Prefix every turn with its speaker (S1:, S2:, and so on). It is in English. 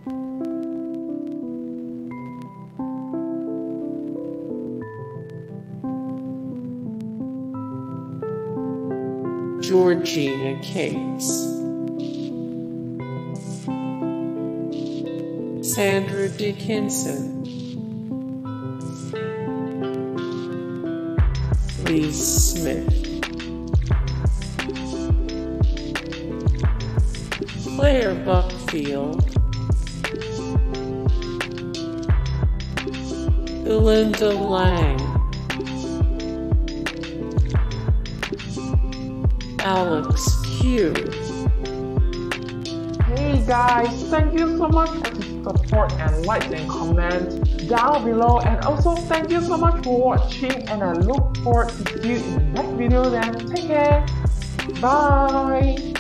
S1: Georgina Cates, Sandra Dickinson, Lee Smith, Claire Buckfield, Belinda Lang, Alex Q.
S2: Hey guys, thank you so much for the support and likes and comments down below, and also thank you so much for watching, and I look forward to see you in the next video. Then take care, bye.